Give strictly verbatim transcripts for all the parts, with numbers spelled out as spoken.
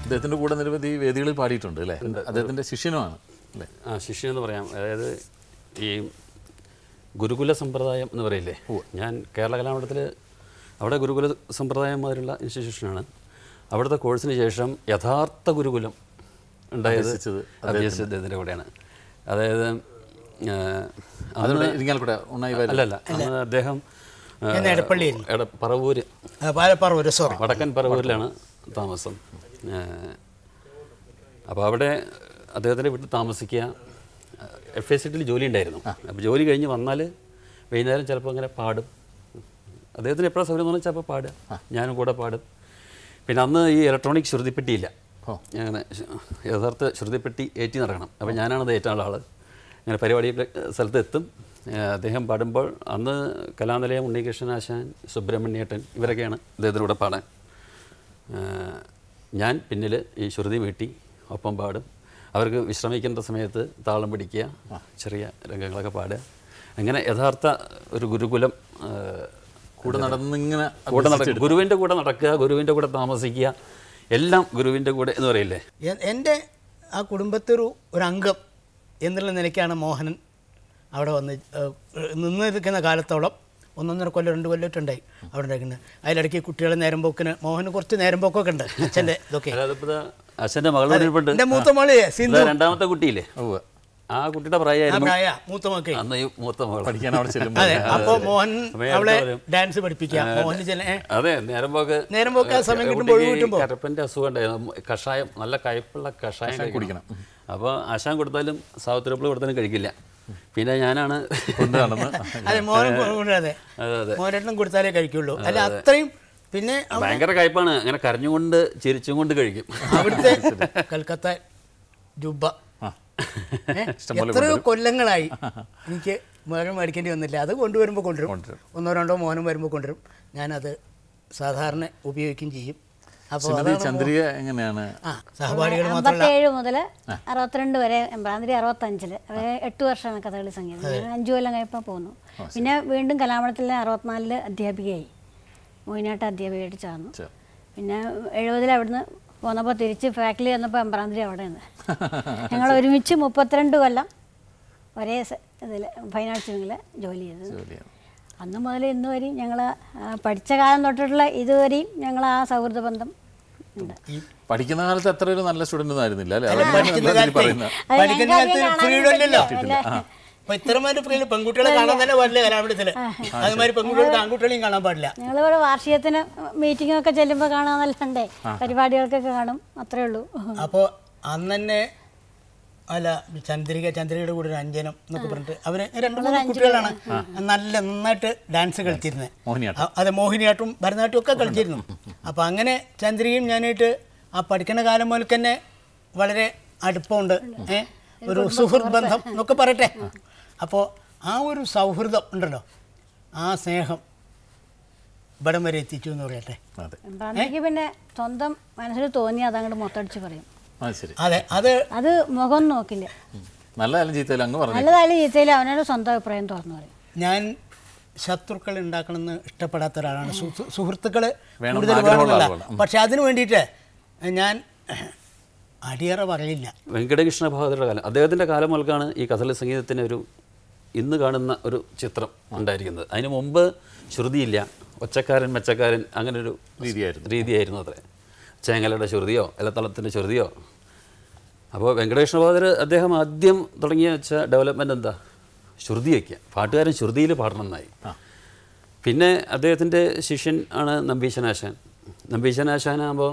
അദ്ദേഹത്തിൻ്റെ കൂടെ നിരവധി വേദികളിൽ പാടിയിട്ടുണ്ട് അല്ലേ? അദ്ദേഹത്തിൻ്റെ ശിഷ്യനുമാണ് അല്ലേ? ആ ശിഷ്യൻ എന്ന് പറയാം. അതായത് ഈ ഗുരുകുല സമ്പ്രദായം എന്ന് പറയില്ലേ, ഞാൻ കേരള കലാമണ്ഡലത്തിൽ അവിടെ ഗുരുകുല സമ്പ്രദായം മാതിരിയുള്ള ഇൻസ്റ്റിറ്റ്യൂഷനാണ്. അവിടുത്തെ കോഴ്സിന് ശേഷം യഥാർത്ഥ ഗുരുകുലം ഉണ്ടായത് അഭ്യസിച്ചത് അദ്ദേഹത്തിൻ്റെ കൂടെയാണ്. അതായത് അല്ലല്ല അന്ന് അദ്ദേഹം പറവൂര് വടക്കൻ പറവൂരിലാണ് താമസം. അപ്പോൾ അവിടെ അദ്ദേഹത്തിൻ്റെ വീട്ടിൽ താമസിക്കുക. എഫ് എസ് സിറ്റിയിൽ ജോലി ഉണ്ടായിരുന്നു. അപ്പോൾ ജോലി കഴിഞ്ഞ് വന്നാൽ വൈകുന്നേരം ചിലപ്പോൾ അങ്ങനെ പാടും. അദ്ദേഹത്തിന് എപ്പോഴാണ് സൗകര്യം എന്ന് വെച്ചാൽ അപ്പോൾ പാടുക, ഞാനും കൂടെ പാടും. പിന്നെ അന്ന് ഈ ഇലക്ട്രോണിക് ശ്രുതിപ്പെട്ടിയില്ല, അങ്ങനെ യഥാർത്ഥ ശ്രുതിപ്പെട്ടി ഏറ്റി നടക്കണം. അപ്പോൾ ഞാനാണത് ഏറ്റാനുള്ള ആൾ. അങ്ങനെ പരിപാടിയുടെ സ്ഥലത്ത് എത്തും. അദ്ദേഹം പാടുമ്പോൾ അന്ന് കലാനിലയം ഉണ്ണികൃഷ്ണനാശാൻ, സുബ്രഹ്മണ്യേട്ടൻ ഇവരൊക്കെയാണ് അദ്ദേഹത്തിലൂടെ പാടാൻ. ഞാൻ പിന്നിൽ ഈ ശ്രുതി വീട്ടി ഒപ്പം പാടും. അവർക്ക് വിശ്രമിക്കേണ്ട സമയത്ത് താളം പിടിക്കുക, ചെറിയ രംഗങ്ങളൊക്കെ പാടുക. അങ്ങനെ യഥാർത്ഥ ഒരു ഗുരുകുലം കൂടെ നടന്നിങ്ങനെ കൂടെ നടക്കുക, ഗുരുവിൻ്റെ കൂടെ നടക്കുക, ഗുരുവിൻ്റെ കൂടെ താമസിക്കുക, എല്ലാം ഗുരുവിൻ്റെ കൂടെ എന്ന് പറയില്ലേ. എൻ്റെ ആ കുടുംബത്തൊരു ഒരു അംഗം എന്നുള്ള നിലയ്ക്കാണ് മോഹനൻ അവിടെ വന്ന് നിന്നിരിക്കുന്ന കാലത്തോളം ഒന്നൊന്നര കൊല്ലം രണ്ട് കൊല്ലമായിട്ടുണ്ടായി അവിടെ ഉണ്ടാക്കുന്നത്. അതിലിടയ്ക്ക് കുട്ടികളെ നേരം പോക്കിന് മോഹന് കുറച്ച് നേരം പോക്കൊക്കെ ഉണ്ട്. അച്ഛൻ്റെ ഇതൊക്കെ അച്ഛൻ്റെ മകളുടെ മൂത്ത മോള് രണ്ടാമത്തെ കുട്ടിയില്ലേ, ആ കുട്ടിയുടെ പ്രായമായിരുന്നു മൂത്ത മക്കൾ. അന്ന് ഈ മൂത്ത മകൾ പഠിക്കാൻ അവിടെ ചെല്ലുമ്പോൾ അതെ. അപ്പോൾ മോഹൻ അവളെ ഡാൻസ് പഠിപ്പിക്കുക. മോഹന് ചില അതെ നേരം പോക്ക് നേരം പോക്ക് ആ സമയം കിട്ടുമ്പോൾ കിട്ടുമ്പോൾ കരപ്പൻ്റെ അസുഖം ഉണ്ടായിരുന്നു. കഷായം, നല്ല കയ്പുള്ള കഷായം കുടിക്കണം. അപ്പോൾ ആശാൻ കൊടുത്താലും സാവിത്രിപ്പിൾ കൊടുത്താലും കഴിക്കില്ല. പിന്നെ ഞാനാണ് കൊണ്ട് നടന്ന് അതെ മോഹൻ അതെ അതെ മോഹനെണ്ണം കൊടുത്താലേ കഴിക്കുള്ളൂ. അല്ല അത്രയും പിന്നെ ഭയങ്കര കയ്പാണ്. അങ്ങനെ കരഞ്ഞുകൊണ്ട് ചിരിച്ചും കൊണ്ട് കഴിക്കും. അവിടുത്തെ കൽക്കത്ത ജുബ്ബ എത്രയോ കൊല്ലങ്ങളായി എനിക്ക് മോഹൻ മേടിക്കേണ്ടി വന്നില്ല. അത് കൊണ്ടുവരുമ്പോൾ കൊണ്ടുവരും, ഒന്നോ രണ്ടോ മോഹനം വരുമ്പോൾ കൊണ്ടുവരും. ഞാനത് സാധാരണ ഉപയോഗിക്കുകയും ചെയ്യും. ചന്ദ്രിക എങ്ങനെയാണ്? അമ്പത്തേഴ് മുതൽ അറുപത്തിരണ്ട് വരെ എംബ്രാന്തിരി അറുപത്തഞ്ചില് എട്ട് വർഷമാണ് കഥകളി സംഗീതം. ഞാൻ അഞ്ചു കൊല്ലം കഴിയുമ്പോൾ പോന്നു. പിന്നെ വീണ്ടും കലാമണ്ഡലത്തിലെ അറുപത്തിനാലില് അധ്യാപികയായി, മോഹിനിയാട്ട അധ്യാപികയായിട്ട് ചേർന്നു. പിന്നെ എഴുപതിൽ അവിടുന്ന് പോന്നപ്പോൾ തിരിച്ച് ഫാക്കൽറ്റി വന്നപ്പോൾ എംബ്രാന്തിരി അവിടെ നിന്ന് ഞങ്ങൾ ഒരുമിച്ച് മുപ്പത്തിരണ്ട് കൊല്ലം ഒരേ ഇതിൽ ഫൈൻ ആർട്സ് വിങ്ങിൽ ജോലി ചെയ്തത്. അന്ന് മുതൽ ഇന്ന് വരെയും ഞങ്ങൾ പഠിച്ച കാലം തൊട്ടിട്ടുള്ള ഇതുവരെയും ഞങ്ങൾ ആ സൗഹൃദ ബന്ധം ഉണ്ട്. പഠിക്കുന്ന കാലത്ത് അത്ര ഒരു നല്ല സ്റ്റുഡൻ്റ് ഒന്നും ആയിരുന്നില്ല അല്ലേ? പെൺകുട്ടികളെ കാണാൻ തന്നെ പാടില്ല കലാമണ്ഡലത്തില്, അതുമാതിരി പെൺകുട്ടികൾക്ക് ആൺകുട്ടികളെയും കാണാൻ പാടില്ല. ഞങ്ങളിവിടെ വാർഷികത്തിന് മീറ്റിംഗൊക്കെ ചെല്ലുമ്പോൾ കാണാന്നല്ലാണ്ടേ പരിപാടികൾക്കൊക്കെ കാണും, അത്രേ ഉള്ളൂ. അപ്പോൾ അന്ന് തന്നെ അല്ല ചന്ദ്രിക ചന്ദ്രികയുടെ കൂടെ ഒരു അഞ്ജനം എന്നൊക്കെ പറഞ്ഞിട്ട് അവര് രണ്ടു മൂന്ന് കുട്ടികളാണ് നല്ല നന്നായിട്ട് ഡാൻസ് കളിച്ചിരുന്നത്. അതെ മോഹിനിയാട്ടും ഭരതനാട്യം ഒക്കെ കളിച്ചിരുന്നു. അപ്പോൾ അങ്ങനെ ചന്ദ്രികയും ഞാനായിട്ട് ആ പഠിക്കുന്ന കാലം മുതൽ തന്നെ വളരെ അടുപ്പമുണ്ട്, ഏഹ് ഒരു സുഹൃത്ത് ബന്ധം എന്നൊക്കെ പറയട്ടെ. അപ്പോൾ ആ ഒരു സൗഹൃദം ഉണ്ടല്ലോ, ആ സ്നേഹം ഇവിടം വരെ എത്തിച്ചു എന്ന് പറയട്ടെ. പിന്നെ സ്വന്തം മനസ്സിൽ തോന്നി അതങ്ങോട്ട് മൊത്തടിച്ച് പറയും. അതെ അത് അത് മുഖം നോക്കില്ല, നല്ലതായാലും ചീത്തയിലും അങ്ങ് പറഞ്ഞു, നല്ലതായാലും ചീത്തയിലും അവനോട് സ്വന്തം അഭിപ്രായം തുറന്നു പറയും. ഞാൻ ശത്രുക്കൾ ഉണ്ടാക്കണമെന്ന് ഇഷ്ടപ്പെടാത്ത ഒരാളാണ്. സുഹൃത്തുക്കൾ കൂടുതൽ വേണമെന്നില്ല, പക്ഷെ അതിനു വേണ്ടിയിട്ട് ഞാൻ അടിയറ പറയില്ല. വെങ്കടകൃഷ്ണ ഭാഗവതരുടെ കാലം, അദ്ദേഹത്തിൻ്റെ കാലം മുതൽക്കാണ് ഈ കഥകളി സംഗീതത്തിന് ഒരു ഇന്ന് കാണുന്ന ഒരു ചിത്രം ഉണ്ടായിരിക്കുന്നത്. അതിന് മുമ്പ് ശ്രുതിയില്ല, ഒച്ചക്കാരൻ മെച്ചക്കാരൻ അങ്ങനെ ഒരു രീതിയായിരുന്നു രീതിയായിരുന്നു അത്രേ. ചേങ്ങലയുടെ ശ്രുതിയോ ഇലത്തളത്തിൻ്റെ ശ്രുതിയോ. അപ്പോൾ വെങ്കടകൃഷ്ണ ഭാഗവതർ അദ്ദേഹം ആദ്യം തുടങ്ങിയ വെച്ച ഡെവലപ്മെൻറ്റ് എന്താ, ശ്രുതി വയ്ക്കുക, പാട്ടുകാരൻ ശ്രുതിയിൽ പാടണം എന്നായി. പിന്നെ അദ്ദേഹത്തിൻ്റെ ശിഷ്യൻ ആണ് നമ്പീശനാശാൻ. നമ്പീശനാശാനാകുമ്പോൾ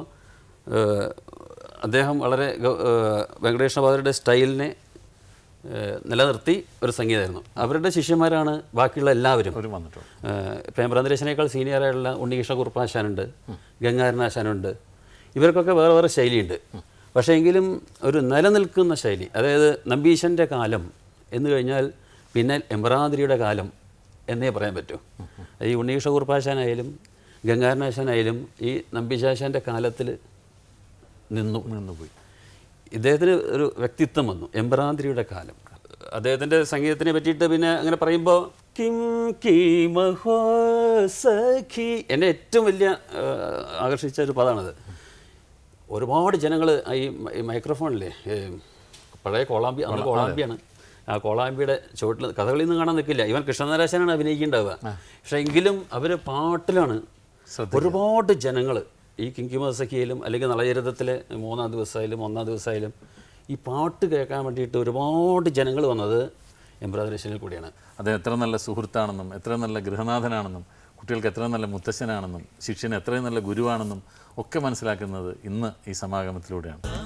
അദ്ദേഹം വളരെ വെങ്കടകൃഷ്ണ ഭാഗവതരുടെ സ്റ്റൈലിനെ നിലനിർത്തി ഒരു സംഗീതമായിരുന്നു. അവരുടെ ശിഷ്യന്മാരാണ് ബാക്കിയുള്ള എല്ലാവരും. ഇപ്പം എംബ്രാന്തിരേശനേക്കാൾ സീനിയറായിട്ടുള്ള ഉണ്ണികൃഷ്ണ കുറുപ്പാശാനുണ്ട്, ഗംഗാരനാശാനുണ്ട്. ഇവർക്കൊക്കെ വേറെ വേറെ ശൈലിയുണ്ട്. പക്ഷേ എങ്കിലും ഒരു നിലനിൽക്കുന്ന ശൈലി, അതായത് നമ്പീശൻ്റെ കാലം എന്ന് കഴിഞ്ഞാൽ പിന്നെ എംബ്രാന്തിരിയുടെ കാലം എന്നേ പറയാൻ പറ്റൂ. ഈ ഉണ്ണികൃഷ്ണ കുറുപ്പാശാനായാലും ഗംഗാരനാശാനായാലും ഈ നമ്പീശാശാൻ്റെ കാലത്തിൽ നിന്നു നിന്നുപോയി. ഇദ്ദേഹത്തിന് ഒരു വ്യക്തിത്വം വന്നു, എംബ്രാന്തിരിയുടെ കാലം. അദ്ദേഹത്തിൻ്റെ സംഗീതത്തിനെ പറ്റിയിട്ട് പിന്നെ അങ്ങനെ പറയുമ്പോൾ കിം കി മഹോ സഖി, എന്നെ ഏറ്റവും വലിയ ആകർഷിച്ച ഒരു പദമാണത്. ഒരുപാട് ജനങ്ങൾ ഈ മൈക്രോഫോണില്ലേ പഴയ കോളാമ്പി അന്ന് കോളാമ്പിയാണ് ആ കോളാമ്പിയുടെ ചുവട്ടിൽ കഥകളിൽ നിന്ന് കാണാൻ നിൽക്കില്ല. ഇവൻ കൃഷ്ണനാരാശനാണ് അഭിനയിക്കേണ്ടാവുക. പക്ഷേ എങ്കിലും അവർ പാട്ടിലാണ് ഒരുപാട് ജനങ്ങൾ ഈ കിങ്കിമസഖിയിലും അല്ലെങ്കിൽ നളചരിതത്തിലെ മൂന്നാം ദിവസമായാലും ഒന്നാം ദിവസമായാലും ഈ പാട്ട് കേൾക്കാൻ വേണ്ടിയിട്ട് ഒരുപാട് ജനങ്ങൾ വന്നത് എംബ്രാദരേശനിൽ കൂടിയാണ്. അദ്ദേഹം എത്ര നല്ല സുഹൃത്താണെന്നും എത്ര നല്ല ഗൃഹനാഥനാണെന്നും കുട്ടികൾക്ക് എത്ര നല്ല മുത്തശ്ശനാണെന്നും ശിഷ്യന് എത്രയും നല്ല ഗുരുവാണെന്നും ഒക്കെ മനസ്സിലാക്കുന്നത് ഇന്ന് ഈ സമാഗമത്തിലൂടെയാണ്.